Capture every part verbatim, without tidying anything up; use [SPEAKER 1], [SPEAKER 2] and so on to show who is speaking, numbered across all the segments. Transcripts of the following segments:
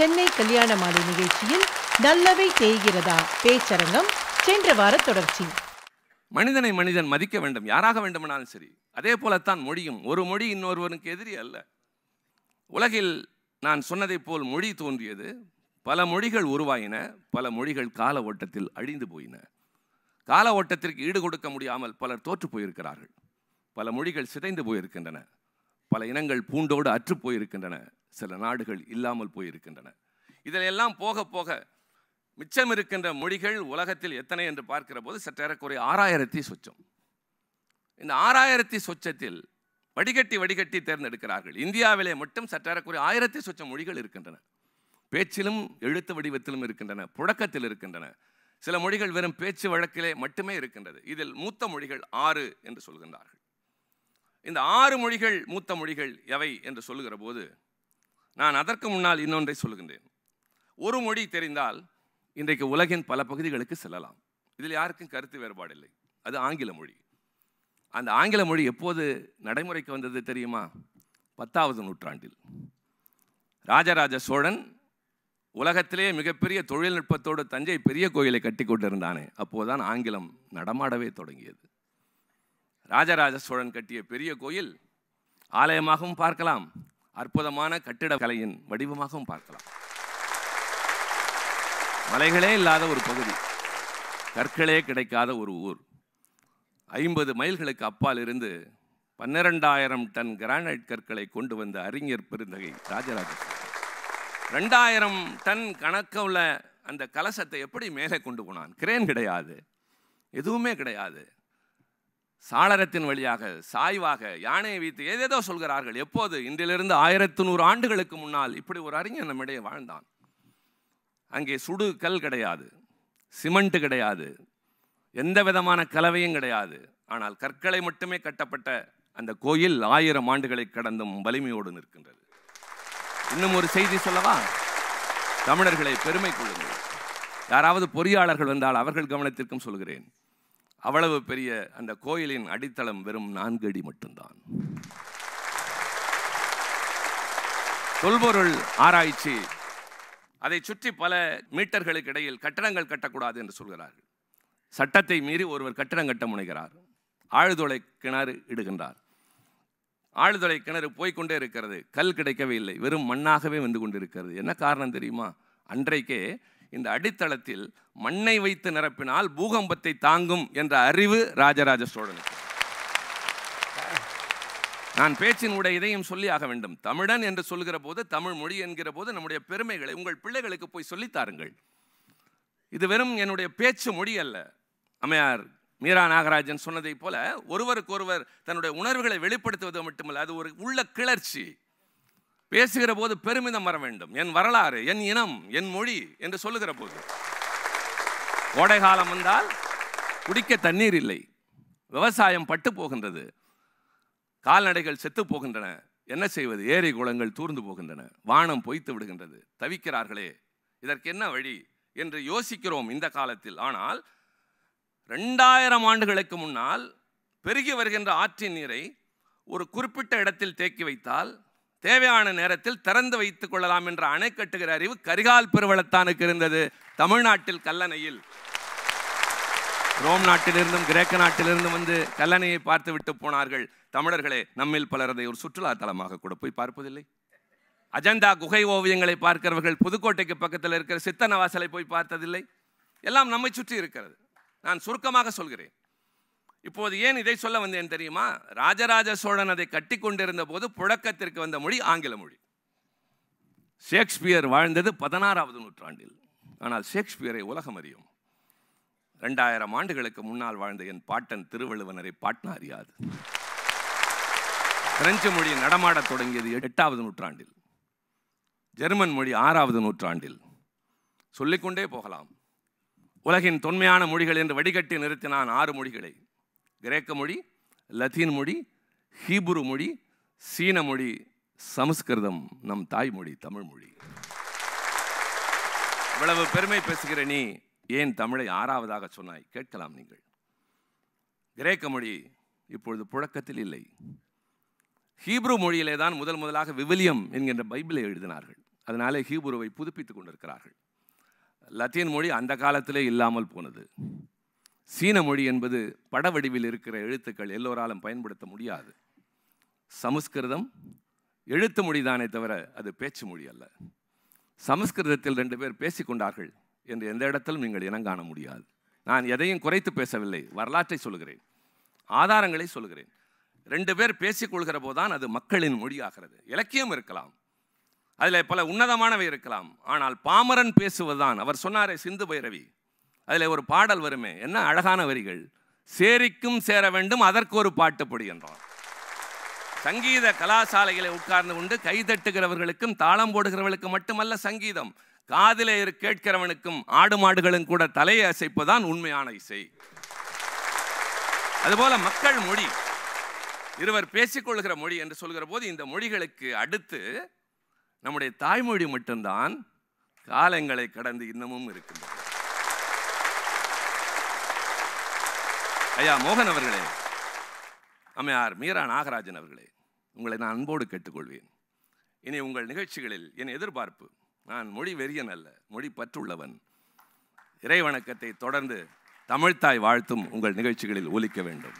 [SPEAKER 1] சென்னை கல்யாண மாலை நிகழ்ச்சியில் நல்லவை தேய்கிறதா பேச்சரங்கம் சென்ற வார தொடர்ச்சி.
[SPEAKER 2] மனிதனை மனிதன் மதிக்க வேண்டும், யாராக வேண்டுமானாலும் சரி. அதே போலத்தான் மொழியும். ஒரு மொழி இன்னொருவனுக்கு எதிரி அல்ல. உலகில் நான் சொன்னதைப் போல் மொழி தோன்றியது, பல மொழிகள் உருவாயின, பல மொழிகள் கால ஓட்டத்தில் அழிந்து போயின. கால ஓட்டத்திற்கு ஈடு கொடுக்க முடியாமல் பலர் தோற்று போயிருக்கிறார்கள். பல மொழிகள் சிதைந்து போயிருக்கின்றன, பல இனங்கள் பூண்டோடு அற்று போயிருக்கின்றன, சில நாடுகள் இல்லாமல் போயிருக்கின்றன. இதிலெல்லாம் போக போக மிச்சம் இருக்கின்ற மொழிகள் உலகத்தில் எத்தனை என்று பார்க்கிற போது சற்றேறக்குறைய ஆறாயிரத்தி சொச்சம். இந்த ஆறாயிரத்தி சொச்சத்தில் வடிகட்டி வடிகட்டி தேர்ந்தெடுக்கிறார்கள். இந்தியாவிலே மட்டும் சற்றேறக்குறைய ஆயிரத்தி சொச்சம் மொழிகள் இருக்கின்றன. பேச்சிலும் எழுத்து வடிவத்திலும் இருக்கின்றன, புழக்கத்தில் இருக்கின்றன. சில மொழிகள் வெறும் பேச்சு வழக்கிலே மட்டுமே இருக்கின்றது. இதில் மூத்த மொழிகள் ஆறு என்று சொல்கின்றார்கள். இந்த ஆறு மொழிகள் மூத்த மொழிகள் எவை என்று சொல்லுகிற போது நான் அதற்கு முன்னால் இன்னொன்றை சொல்லுகின்றேன். ஒரு மொழி தெரிந்தால் இன்றைக்கு உலகின் பல பகுதிகளுக்கு செல்லலாம். இதில் யாருக்கும் கருத்து வேறுபாடு இல்லை. அது ஆங்கில மொழி. அந்த ஆங்கில மொழி எப்போது நடைமுறைக்கு வந்தது தெரியுமா? பத்தாவது நூற்றாண்டில் ராஜராஜ சோழன் உலகத்திலே மிகப்பெரிய தொழில்நுட்பத்தோடு தஞ்சை பெரிய கோயிலை கட்டி கொண்டிருந்தானே, அப்போதுதான் ஆங்கிலம் நடமாடவே தொடங்கியது. ராஜராஜ சோழன் கட்டிய பெரிய கோயில் ஆலயமாகவும் பார்க்கலாம், அற்புதமான கட்டிடக்கலையின் வடிவமாகவும் பார்க்கலாம். மலைகளே இல்லாத ஒரு பகுதி, கற்களே கிடைக்காத ஒரு ஊர். ஐம்பது மைல்களுக்கு அப்பால் இருந்து பன்னிரெண்டாயிரம் டன் கிரானைட் கற்களை கொண்டு வந்த அறிஞர் பெருந்தகை ராஜராஜ சோழன் ரெண்டாயிரம் டன் கணக்க உள்ள அந்த கலசத்தை எப்படி மேலே கொண்டு போனான்? கிரேன் கிடையாது, எதுவுமே கிடையாது. சாளரத்தின் வழியாக சாய்வாக யானையை வைத்து ஏதேதோ சொல்கிறார்கள். எப்போது? இன்றிலிருந்து ஆயிரத்து நூறு ஆண்டுகளுக்கு முன்னால் இப்படி ஒரு அறிஞர் நம்மிடையே வாழ்ந்தான். அங்கே சுடு கல் கிடையாது, சிமெண்ட் கிடையாது, எந்த விதமான கலவையும் கிடையாது. ஆனால் கற்களை மட்டுமே கட்டப்பட்ட அந்த கோயில் ஆயிரம் ஆண்டுகளை கடந்தும் வலிமையோடு நிற்கின்றது. இன்னும் ஒரு செய்தி சொல்லவா? தமிழர்களை பெருமை கொள்ளுங்கள். யாராவது பொறியாளர்கள் வந்தால் அவர்கள் கவனத்திற்கும் சொல்கிறேன். அவ்வளவு பெரிய அந்த கோயிலின் அடித்தளம் வெறும் நான்கு அடி மட்டும்தான். தொல்பொருள் ஆராய்ச்சி அதை சுற்றி பல மீட்டர்களுக்கு இடையில் கட்டடங்கள் கட்டக்கூடாது என்று சொல்கிறார்கள். சட்டத்தை மீறி ஒருவர் கட்டடம் கட்ட முனைகிறார். ஆழ்துளை கிணறு இடுகின்றார். ஆழ்துளை கிணறு போய்கொண்டே இருக்கிறது, கல் கிடைக்கவே இல்லை, வெறும் மண்ணாகவே வந்து கொண்டிருக்கிறது. என்ன காரணம் தெரியுமா? அன்றைக்கே இந்த அடித்தளத்தில் மண்ணை வைத்து நிரப்பினால் பூகம்பத்தை தாங்கும் என்ற அறிவு ராஜராஜ சோழனுக்கு. நான் பேச்சின் உடைய இதையும் சொல்லி ஆக வேண்டும். தமிழன் என்று சொல்கிற போது, தமிழ் மொழி என்கிற போது நம்முடைய பெருமைகளை உங்கள் பிள்ளைகளுக்கு போய் சொல்லித்தாருங்கள். இது வெறும் என்னுடைய பேச்சு மொழி அல்ல. அம்மையார் மீரா நாகராஜன் சொன்னதை போல ஒருவருக்கு ஒருவர் தன்னுடைய உணர்வுகளை வெளிப்படுத்துவது மட்டுமல்ல, அது ஒரு உள்ள கிளர்ச்சி. பேசுகிற போது பெருமிதம் வர வேண்டும். என் வரலாறு, என் இனம், என் மொழி என்று சொல்லுகிற போது. கோடை காலம் வந்தால் குடிக்க தண்ணீர் இல்லை, விவசாயம் பட்டு போகின்றது, கால்நடைகள் செத்து போகின்றன. என்ன செய்வது? ஏரி குளங்கள் தூர்ந்து போகின்றன, வானம் பொய்த்து விடுகின்றது. தவிக்கிறார்களே, இதற்கு என்ன வழி என்று யோசிக்கிறோம் இந்த காலத்தில். ஆனால் ரெண்டாயிரம் ஆண்டுகளுக்கு முன்னால் பெருகி வருகின்ற ஆற்றின் நீரை ஒரு குறிப்பிட்ட இடத்தில் தேக்கி வைத்தால் தேவையான நேரத்தில் திறந்து வைத்துக் கொள்ளலாம் என்ற அணை கட்டுகிற அறிவு கரிகால் பெருவளத்தானுக்கு இருந்தது. தமிழ்நாட்டில் கல்லணையில் ரோம் நாட்டிலிருந்தும் கிரேக்க நாட்டிலிருந்தும் வந்து கல்லணையை பார்த்து விட்டு போனார்கள் தமிழர்களே. நம்மில் பலர் அதை ஒரு சுற்றுலா தலமாக கூட போய் பார்ப்பதில்லை. அஜந்தா குகை ஓவியங்களை பார்க்கிறவர்கள் புதுக்கோட்டைக்கு பக்கத்தில் இருக்கிற சித்தன வாசலை போய் பார்த்ததில்லை. எல்லாம் நம்மை சுற்றி இருக்கிறது. நான் சுருக்கமாக சொல்கிறேன். இப்போது ஏன் இதை சொல்ல வந்தேன் தெரியுமா? ராஜராஜ சோழன் அதை கட்டி கொண்டிருந்த போது புழக்கத்திற்கு வந்த மொழி ஆங்கில மொழி. ஷேக்ஸ்பியர் வாழ்ந்தது பதினாறாவது நூற்றாண்டில். ஆனால் ஷேக்ஸ்பியரை உலகம் அறியும். ரெண்டாயிரம் ஆண்டுகளுக்கு முன்னால் வாழ்ந்த என் பாட்டன் திருவள்ளுவனரை பாட்னா அறியாது. பிரெஞ்சு மொழி நடமாடத் தொடங்கியது எட்டாவது நூற்றாண்டில், ஜெர்மன் மொழி ஆறாவது நூற்றாண்டில். சொல்லிக்கொண்டே போகலாம். உலகின் தொன்மையான மொழிகள் என்று வடிகட்டி நிறுத்தினான் ஆறு மொழிகளை. கிரேக்க மொழி, லத்தீன் மொழி, ஹீப்ரு மொழி, சீன மொழி, சமஸ்கிருதம், நம் தாய்மொழி தமிழ் மொழி. இவ்வளவு பெருமை பேசுகிற நீ ஏன் தமிழை ஆறாவதாக சொன்னாய்? கேட்கலாம் நீங்கள். கிரேக்க மொழி இப்பொழுது புழக்கத்தில் இல்லை. ஹீப்ரு மொழியிலே தான் முதல் முதலாக விவிலியம் என்கின்ற பைபிளை எழுதினார்கள். அதனாலே ஹீப்ருவை புதுப்பித்துக் கொண்டிருக்கிறார்கள். லத்தீன் மொழி அந்த காலத்திலே இல்லாமல் போனது. சீன மொழி என்பது படவடிவில் இருக்கிற எழுத்துக்கள் எல்லோராலும் பயன்படுத்த முடியாது. சமஸ்கிருதம் எழுத்து மொழிதானே தவிர அது பேச்சு மொழி அல்ல. சமஸ்கிருதத்தில் ரெண்டு பேர் பேசிக்கொண்டார்கள் என்று எந்த இடத்திலும் நீங்கள் இனங்காண முடியாது. நான் எதையும் குறைத்து பேசவில்லை, வரலாற்றை சொல்கிறேன், ஆதாரங்களை சொல்கிறேன். ரெண்டு பேர் பேசிக்கொள்கிற போதுதான் அது மக்களின் மொழியாகிறது. இலக்கியம் இருக்கலாம், அதில் பல உன்னதமானவை இருக்கலாம், ஆனால் பாமரன் பேசுவதுதான். அவர் சொன்னாரே சிந்து பைரவி, அதில் ஒரு பாடல் வருமே, என்ன அழகான வரிகள், சேரிக்கும் சேர வேண்டும் அதற்கு ஒரு பாட்டுப்படி என்றான். சங்கீத கலாசாலைகளை உட்கார்ந்து கொண்டு கைதட்டுகிறவர்களுக்கும் தாளம் போடுகிறவர்களுக்கு மட்டுமல்ல சங்கீதம், காதிலே கேட்கிறவனுக்கும் ஆடு மாடுகளும் கூட தலையை அசைப்பதுதான் உண்மையான இசை. அதுபோல மக்கள் மொழி, இருவர் பேசிக்கொள்கிற மொழி என்று சொல்கிற போது இந்த மொழிகளுக்கு அடுத்து நம்முடைய தாய்மொழி மட்டும்தான் காலங்களை கடந்து இன்னமும் இருக்கின்றது. ஐயா மோகன் அவர்களே, அம்மையார் மீரா நாகராஜன் அவர்களே, உங்களை நான் அன்போடு கேட்டுக்கொள்வேன். இனி உங்கள் நிகழ்ச்சிகளில் என் எதிர்பார்ப்பு, நான் மொழி வெறியன் அல்ல, மொழி பற்றுள்ளவன். இறைவணக்கத்தை தொடர்ந்து தமிழ்த்தாய் வாழ்த்தும் உங்கள் நிகழ்ச்சிகளில் ஒலிக்க வேண்டும்.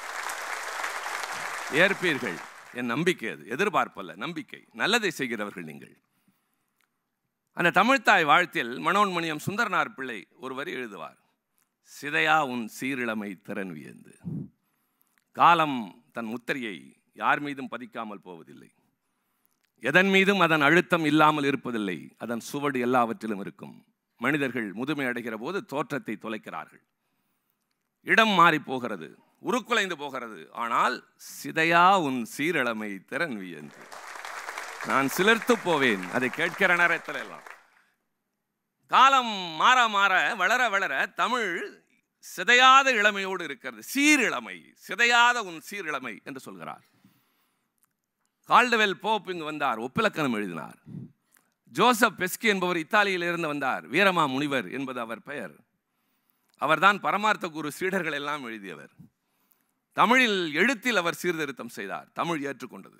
[SPEAKER 2] ஏற்பீர்கள், என் நம்பிக்கை அது, எதிர்பார்ப்பல்ல, நம்பிக்கை. நல்லதை செய்கிறவர்கள் நீங்கள். அந்த தமிழ்த்தாய் வாழ்த்தில் மனோன்மணியம் சுந்தரனார் பிள்ளை ஒரு வரி எழுதுவார், சிதையா உன் சீரிழமை திறன் வியந்து. காலம் தன் முத்திரையை யார் மீதும் பதிக்காமல் போவதில்லை, எதன் மீதும் அதன் அழுத்தம் இல்லாமல் இருப்பதில்லை, அதன் சுவடு எல்லாவற்றிலும் இருக்கும். மனிதர்கள் முதுமை அடைகிற போது தோற்றத்தை தொலைக்கிறார்கள், இடம் மாறி போகிறது, உருக்குலைந்து போகிறது. ஆனால் சிதையா உன் சீரிழமை திறன் வியந்து. நான் சிலிர்த்து போவேன் அதை கேட்கிற நேரத்தில் எல்லாம். காலம் மாற மாற வளர வளர தமிழ் சிதையாத இளமையோடு இருக்கிறது. சீரிழமை, சிதையாத உன் சீரிழமை என்று சொல்கிறார். கால்டுவெல் போப் இங்கு வந்தார், ஒப்பிலக்கணம் எழுதினார். ஜோசப் பெஸ்கி என்பவர் இத்தாலியில் இருந்து வந்தார், வீரமா முனிவர் என்பது அவர் பெயர். அவர்தான் பரமார்த்த குரு சீடர்கள் எல்லாம் எழுதியவர். தமிழில் எழுத்தில் அவர் சீர்திருத்தம் செய்தார், தமிழ் ஏற்றுக்கொண்டது.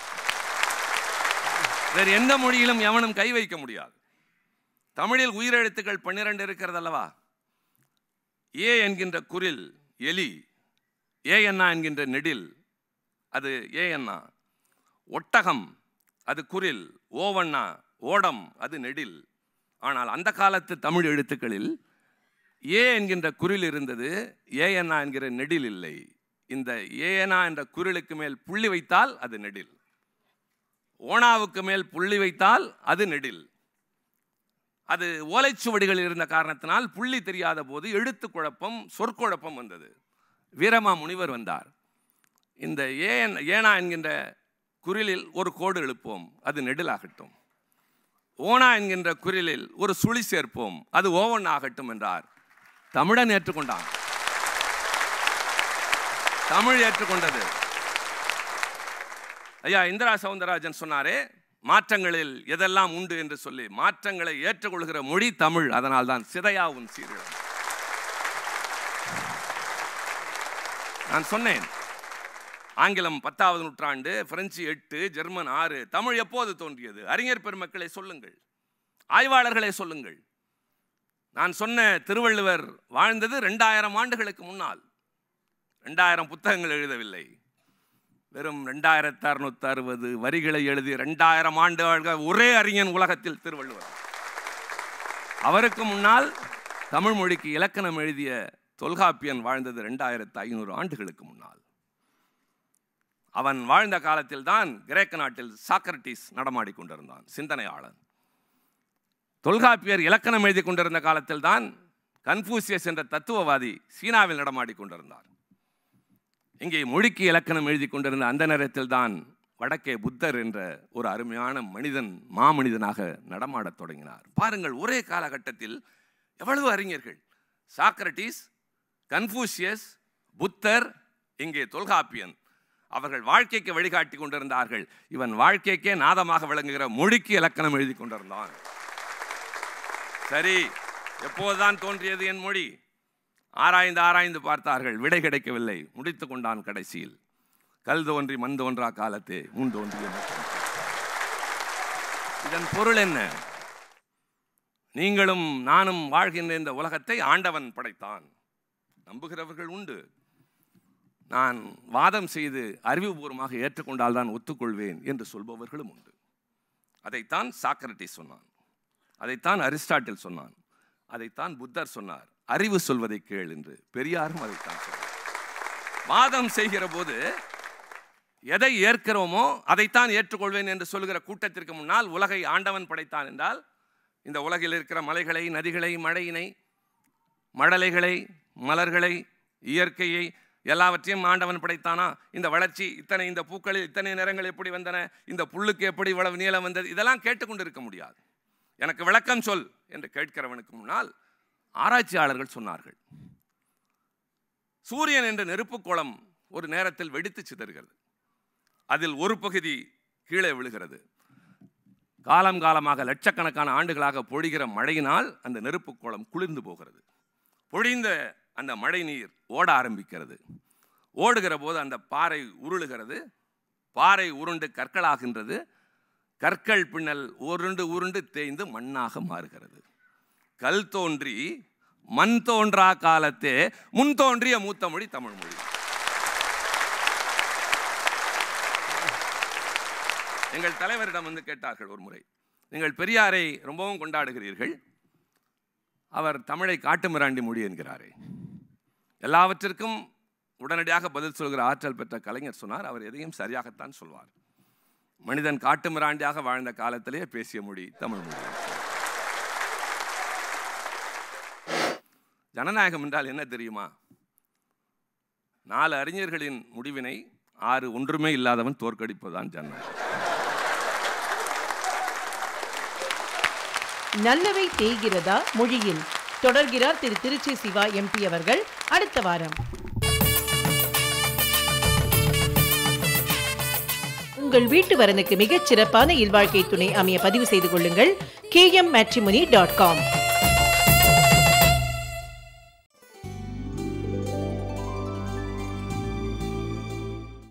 [SPEAKER 2] வேறு எந்த மொழியிலும் எவனும் கை வைக்க முடியாது. தமிழில் உயிரெழுத்துக்கள் பன்னிரண்டு இருக்கிறது அல்லவா? ஏ என்கின்ற குரில் எலி, ஏ என்னா என்கின்ற நெடில் அது ஏ என்னா. ஒட்டகம் அது குரில், ஓவண்ணா ஓடம் அது நெடில். ஆனால் அந்த காலத்து தமிழ் எழுத்துக்களில் ஏ என்கின்ற குரில் இருந்தது, ஏ என்னா என்கிற நெடில் இல்லை. இந்த ஏனா என்ற குரிலுக்கு மேல் புள்ளி வைத்தால் அது நெடில், ஓனாவுக்கு மேல் புள்ளி வைத்தால் அது நெடில். அது ஓலைச்சுவடிகள் இருந்த காரணத்தினால் புள்ளி தெரியாத போது எழுத்து குழப்பம், சொற்குழப்பம் வந்தது. வீரமா முனிவர் வந்தார், இந்த ஏன் ஏனா என்கின்ற குரிலில் ஒரு கோடு எழுப்போம், அது நெடிலாகட்டும். ஓனா என்கின்ற குரிலில் ஒரு சுழி சேர்ப்போம், அது ஓவன் ஆகட்டும் என்றார். தமிழன் ஏற்றுக்கொண்டான், தமிழ் ஏற்றுக்கொண்டது. ஐயா இந்திரா சவுந்தரராஜன் சொன்னாரே, மாற்றங்களில் எதெல்லாம் உண்டு என்று சொல்லி, மாற்றங்களை ஏற்றுக்கொள்கிற மொழி தமிழ். அதனால் தான் சிதையா உன் சீரிழமை. நான் சொன்னேன், ஆங்கிலம் பத்தாவது நூற்றாண்டு, பிரெஞ்சு எட்டு, ஜெர்மன் ஆறு, தமிழ் எப்போது தோன்றியது? அறிஞர் பெருமக்களை சொல்லுங்கள், ஆய்வாளர்களை சொல்லுங்கள். நான் சொன்ன திருவள்ளுவர் வாழ்ந்தது ரெண்டாயிரம் ஆண்டுகளுக்கு முன்னால். ரெண்டாயிரம் புத்தகங்கள் எழுதவில்லை, வெறும் ரெண்டாயிரத்தி அறுநூத்தி அறுபது வரிகளை எழுதி ரெண்டாயிரம் ஆண்டு ஒரே அறிஞன் உலகத்தில் திருவள்ளுவர். அவருக்கு முன்னால் தமிழ் மொழிக்கு இலக்கணம் எழுதிய தொல்காப்பியன் வாழ்ந்தது ரெண்டாயிரத்து ஐநூறு ஆண்டுகளுக்கு முன்னால். அவன் வாழ்ந்த காலத்தில் தான் கிரேக்க நாட்டில் சாக்ரட்டிஸ் நடமாடி கொண்டிருந்தான், சிந்தனையாளன். தொல்காப்பியர் இலக்கணம் எழுதி கொண்டிருந்த காலத்தில் தான் கன்ஃபூசியஸ் என்ற தத்துவவாதி சீனாவில் நடமாடி கொண்டிருந்தார். இங்கே மொழிக்கு இலக்கணம் எழுதி கொண்டிருந்த அந்த நேரத்தில் தான் வடக்கே புத்தர் என்ற ஒரு அருமையான மனிதன் மாமனிதனாக நடமாடத் தொடங்கினார். பாருங்கள், ஒரே காலகட்டத்தில் எவ்வளவு அறிஞர்கள்! சாக்ரட்டிஸ், கன்ஃபூசியஸ், புத்தர், இங்கே தொல்காப்பியன். அவர்கள் வாழ்க்கைக்கு வழிகாட்டி கொண்டிருந்தார்கள். இவன் வாழ்க்கைக்கே நாதமாக விளங்குகிற மொழிக்கு இலக்கணம் எழுதி கொண்டிருந்தான். சரி, எப்போதுதான் தோன்றியது என் மொழி? ஆராய்ந்து ஆராய்ந்து பார்த்தார்கள், விடை கிடைக்கவில்லை. முடித்து கொண்டான் கடைசியில், கல் தோன்றி மண் தோன்றா காலத்தே முன் தோன்றிய. இதன் பொருள் என்ன? நீங்களும் நானும் வாழ்கின்ற இந்த உலகத்தை ஆண்டவன் படைத்தான். நம்புகிறவர்கள் உண்டு. நான் வாதம் செய்து அறிவுபூர்வமாக ஏற்றுக்கொண்டால் தான் ஒத்துக்கொள்வேன் என்று சொல்பவர்களும் உண்டு. அதைத்தான் சாக்ரட்டிஸ் சொன்னான், அதைத்தான் அரிஸ்டாட்டில் சொன்னான், அதைத்தான் புத்தர் சொன்னார். அறிவு சொல்வதை கேள் என்று பெரியாரும் அதைத்தான் சொன்னார். வாதம் செய்கிற போது எதை ஏற்கிறோமோ அதைத்தான் ஏற்றுக்கொள்வேன் என்று சொல்கிற கூட்டத்திற்கு முன்னால் உலகை ஆண்டவன் படைத்தான் என்றால் இந்த உலகில் இருக்கிற மலைகளை, நதிகளை, மழையினை, மடலைகளை, மலர்களை, இயற்கையை எல்லாவற்றையும் ஆண்டவன் படைத்தானா? இந்த வளர்ச்சி, இத்தனை இந்த பூக்களில் இத்தனை நிறங்கள் எப்படி வந்தன, இந்த புல்லுக்கு எப்படி இவ்வளவு நீளம் வந்தது, இதெல்லாம் கேட்டுக்கொண்டு இருக்க முடியாது. எனக்கு விளக்கம் சொல் என்று கேட்கிறவனுக்கு முன்னால் ஆராய்ச்சியாளர்கள் சொன்னார்கள், சூரியன் என்ற நெருப்புக்கோளம் ஒரு நேரத்தில் வெடித்து சிதறுகிறது. அதில் ஒரு பகுதி கீழே விழுகிறது. காலம் காலமாக லட்சக்கணக்கான ஆண்டுகளாக பொழிகிற மழையினால் அந்த நெருப்புக்கோளம் குளிர்ந்து போகிறது. பொழிந்த அந்த மழை நீர் ஓட ஆரம்பிக்கிறது. ஓடுகிற போது அந்த பாறை உருளுகிறது. பாறை உருண்டு கற்களாகின்றது. கற்கள் பின்னல் உருண்டு உருண்டு தேய்ந்து மண்ணாக மாறுகிறது. கல் தோன்றி மண் தோன்றா காலத்தே முன் தோன்றிய மூத்த மொழி தமிழ் மொழி. எங்கள் தலைவரிடம் வந்து கேட்டார்கள் ஒரு முறை, நீங்கள் பெரியாரை ரொம்பவும் கொண்டாடுகிறீர்கள், அவர் தமிழை காட்டுமிராண்டி மொழி என்கிறாரே. எல்லாவற்றிற்கும் உடனடியாக பதில் சொல்கிற ஆற்றல் பெற்ற கலைஞர் சொன்னார், அவர் எதையும் சரியாகத்தான் சொல்வார். மனிதன் காட்டுமிராண்டியாக வாழ்ந்த காலத்திலேயே பேசிய மொழி தமிழ் மொழி. ஜனநாயகம் என்றால் என்ன தெரியுமா? நாலு அறிஞர்களின் முடிவினை ஆறு ஒன்றுமே இல்லாதவன் தோற்கடிப்பதுதான் ஜனநாயகம்.
[SPEAKER 1] நல்லவை தேய்கிறதா மொழியில் தொடர்கிறார் திரு திருச்சி சிவா எம்பி அவர்கள் அடுத்த வாரம். உங்கள் வீட்டு வரனுக்கு மிகச் சிறப்பான இல்வாழ்க்கை துணை அமைய பதிவு செய்து கொள்ளுங்கள். K M matrimony dot com.